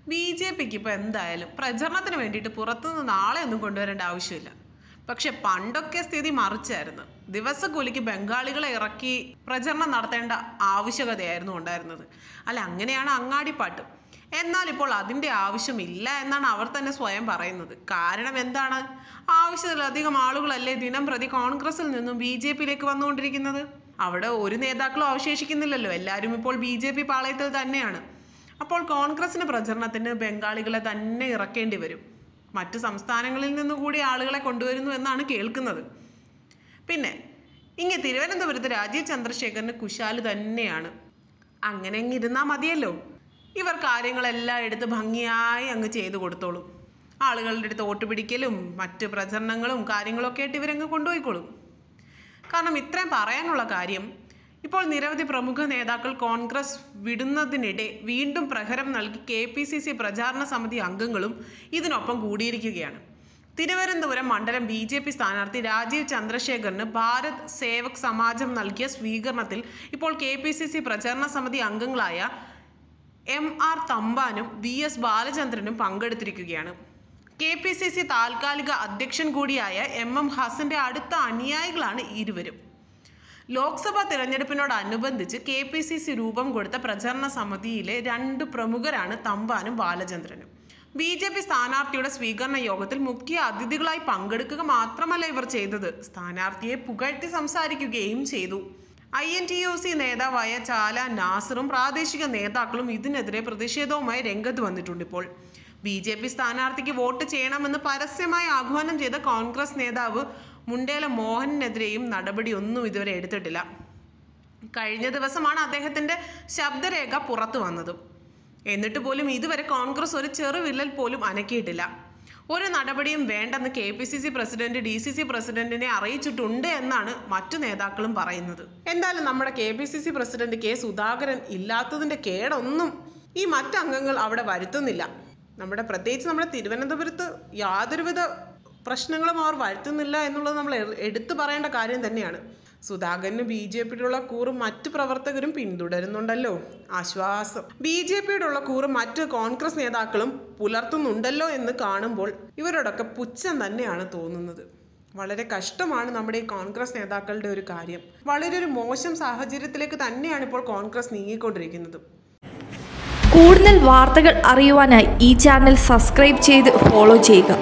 BJPക്ക് ഇപ്പോൾ എന്തായാലും പ്രചരണത്തിന് വേണ്ടിയിട്ട് പുറത്തുനിന്ന് നാളെ ഒന്നും കൊണ്ടുവരേണ്ട ആവശ്യമില്ല. പക്ഷെ പണ്ടൊക്കെ സ്ഥിതി മറിച്ചായിരുന്നു. ദിവസക്കൂലിക്ക് ബംഗാളികളെ ഇറക്കി പ്രചരണം നടത്തേണ്ട ആവശ്യകതയായിരുന്നു ഉണ്ടായിരുന്നത്. അല്ല, അങ്ങനെയാണ് അങ്ങാടിപ്പാട്ട്. എന്നാൽ ഇപ്പോൾ അതിൻ്റെ ആവശ്യമില്ല എന്നാണ് അവർ തന്നെ സ്വയം പറയുന്നത്. കാരണം എന്താണ്? ആവശ്യത്തിലധികം ആളുകളല്ലേ ദിനം പ്രതി കോൺഗ്രസിൽ നിന്നും BJPയിലേക്ക് വന്നുകൊണ്ടിരിക്കുന്നത്. അവിടെ ഒരു നേതാക്കളും അവശേഷിക്കുന്നില്ലല്ലോ. എല്ലാവരും ഇപ്പോൾ BJP പാളയത്തിൽ തന്നെയാണ്. അപ്പോൾ കോൺഗ്രസിന് പ്രചരണത്തിന് ബംഗാളികളെ തന്നെ ഇറക്കേണ്ടി വരും. മറ്റു സംസ്ഥാനങ്ങളിൽ നിന്നു കൂടി ആളുകളെ കൊണ്ടുവരുന്നു എന്നാണ് കേൾക്കുന്നത്. പിന്നെ ഇങ്ങനെ തിരുവനന്തപുരത്ത് രാജീവ് ചന്ദ്രശേഖറിന് കുശാല് തന്നെയാണ്. അങ്ങനെ അങ്ങ് ഇരുന്നാൽ മതിയല്ലോ. ഇവർ കാര്യങ്ങളെല്ലാം എടുത്ത് ഭംഗിയായി അങ്ങ് ചെയ്തു കൊടുത്തോളും. ആളുകളുടെ അടുത്ത് വോട്ട് പിടിക്കലും മറ്റ് പ്രചരണങ്ങളും കാര്യങ്ങളൊക്കെ ആയിട്ട് ഇവരങ്ങ് കൊണ്ടുപോയിക്കോളും. കാരണം ഇത്രയും പറയാനുള്ള കാര്യം, ഇപ്പോൾ നിരവധി പ്രമുഖ നേതാക്കൾ കോൺഗ്രസ് വിടുന്നതിനിടെ വീണ്ടും പ്രഹരം നൽകി KPCC പ്രചാരണ സമിതി അംഗങ്ങളും ഇതിനൊപ്പം കൂടിയിരിക്കുകയാണ്. തിരുവനന്തപുരം മണ്ഡലം BJP സ്ഥാനാർത്ഥി രാജീവ് ചന്ദ്രശേഖറിന് ഭാരത് സേവക് സമാജം നൽകിയ സ്വീകരണത്തിൽ ഇപ്പോൾ KPCC പ്രചാരണ സമിതി അംഗങ്ങളായ MR തമ്പാനും VS ബാലചന്ദ്രനും പങ്കെടുത്തിരിക്കുകയാണ്. KPCC താൽക്കാലിക അധ്യക്ഷൻ കൂടിയായ MM ഹസന്റെ അടുത്ത അനുയായികളാണ് ഇരുവരും. ലോക്സഭാ തിരഞ്ഞെടുപ്പിനോടനുബന്ധിച്ച് KPCC രൂപം കൊടുത്ത പ്രചരണ സമിതിയിലെ രണ്ട് പ്രമുഖരാണ് തമ്പാനും ബാലചന്ദ്രനും. BJP സ്ഥാനാർത്ഥിയുടെ സ്വീകരണ യോഗത്തിൽ മുഖ്യ അതിഥികളായി പങ്കെടുക്കുക മാത്രമല്ല ഇവർ ചെയ്തത്, സ്ഥാനാർത്ഥിയെ പുകഴ്ത്തി സംസാരിക്കുകയും ചെയ്തു. INTUC നേതാവായ ചാല നാസറും പ്രാദേശിക നേതാക്കളും ഇതിനെതിരെ പ്രതിഷേധവുമായി രംഗത്ത് വന്നിട്ടുണ്ട്. ഇപ്പോൾ BJP സ്ഥാനാർത്ഥിക്ക് വോട്ട് ചെയ്യണമെന്ന് പരസ്യമായി ആഹ്വാനം ചെയ്ത കോൺഗ്രസ് നേതാവ് മുണ്ടേല മോഹനെതിരെയും നടപടിയൊന്നും ഇതുവരെ എടുത്തിട്ടില്ല. കഴിഞ്ഞ ദിവസമാണ് അദ്ദേഹത്തിന്റെ ശബ്ദരേഖ പുറത്തു വന്നത്. എന്നിട്ട് പോലും ഇതുവരെ കോൺഗ്രസ് ഒരു ചെറുവിരൽ പോലും അനക്കിയിട്ടില്ല. ഒരു നടപടിയും വേണ്ടെന്ന് KPCC പ്രസിഡന്റ് DCC പ്രസിഡന്റിനെ അറിയിച്ചിട്ടുണ്ട് എന്നാണ് മറ്റു നേതാക്കളും പറയുന്നത്. എന്തായാലും നമ്മുടെ KPCC പ്രസിഡന്റ് K സുധാകരൻ ഇല്ലാത്തതിന്റെ കേടൊന്നും ഈ മറ്റംഗങ്ങൾ അവിടെ വരുത്തുന്നില്ല. പ്രത്യേകിച്ച് നമ്മുടെ തിരുവനന്തപുരത്ത് യാതൊരുവിധ പ്രശ്നങ്ങളും അവർ വരുത്തുന്നില്ല എന്നുള്ളത് നമ്മൾ എടുത്തു പറയേണ്ട കാര്യം തന്നെയാണ്. സുധാകരന് BJPയോടുള്ള കൂറും മറ്റു പ്രവർത്തകരും പിന്തുടരുന്നുണ്ടല്ലോ, ആശ്വാസം. BJPയോടുള്ള കൂറും മറ്റ് കോൺഗ്രസ് നേതാക്കളും പുലർത്തുന്നുണ്ടല്ലോ എന്ന് കാണുമ്പോൾ ഇവരോടൊക്കെ പുച്ഛം തന്നെയാണ് തോന്നുന്നത്. വളരെ കഷ്ടമാണ് നമ്മുടെ ഈ കോൺഗ്രസ് നേതാക്കളുടെ ഒരു കാര്യം. വളരെ ഒരു മോശം സാഹചര്യത്തിലേക്ക് തന്നെയാണ് ഇപ്പോൾ കോൺഗ്രസ് നീങ്ങിക്കൊണ്ടിരിക്കുന്നത്. കൂടുതൽ വാർത്തകൾ അറിയുവാനായി ഈ ചാനൽ സബ്സ്ക്രൈബ് ചെയ്ത് ഫോളോ ചെയ്യുക.